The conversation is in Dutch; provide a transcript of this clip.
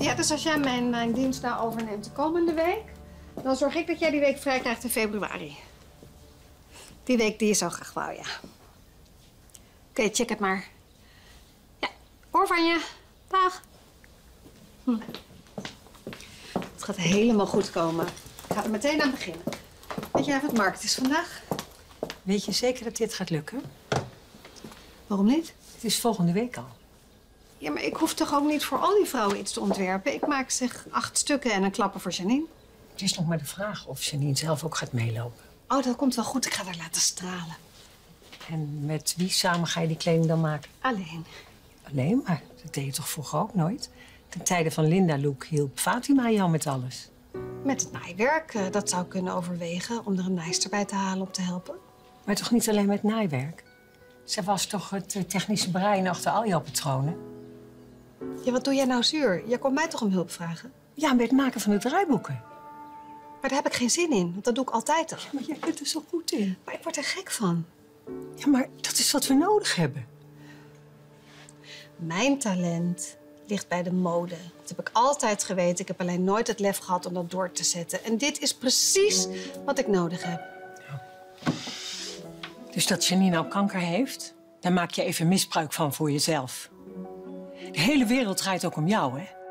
Ja, dus als jij mijn dienst nou overneemt de komende week... dan zorg ik dat jij die week vrij krijgt in februari. Die week die je zo graag wou, ja. Oké, check het maar. Ja, hoor van je. Dag. Het gaat helemaal goed komen. Ik ga er meteen aan beginnen. Weet jij wat markt is vandaag? Weet je zeker dat dit gaat lukken? Waarom niet? Het is volgende week al. Ja, maar ik hoef toch ook niet voor al die vrouwen iets te ontwerpen? Ik maak zeg 8 stukken en een klapper voor Janine. Het is nog maar de vraag of Janine zelf ook gaat meelopen. Oh, dat komt wel goed. Ik ga haar laten stralen. En met wie samen ga je die kleding dan maken? Alleen. Alleen maar. Dat deed je toch vroeger ook nooit? Ten tijde van Linda Loek hielp Fatima jou met alles. Met het naaiwerk. Dat zou ik kunnen overwegen om er een naaister bij te halen om te helpen. Maar toch niet alleen met naaiwerk? Zij was toch het technische brein achter al jouw patronen? Ja, wat doe jij nou zuur? Jij kon mij toch om hulp vragen? Ja, bij het maken van de draaiboeken. Maar daar heb ik geen zin in, want dat doe ik altijd al. Ja, maar jij bent er zo goed in. Maar ik word er gek van. Ja, maar dat is wat we nodig hebben. Mijn talent ligt bij de mode. Dat heb ik altijd geweten. Ik heb alleen nooit het lef gehad om dat door te zetten. En dit is precies wat ik nodig heb. Ja. Dus dat Janine nou kanker heeft, daar maak je even misbruik van voor jezelf. De hele wereld draait ook om jou, hè?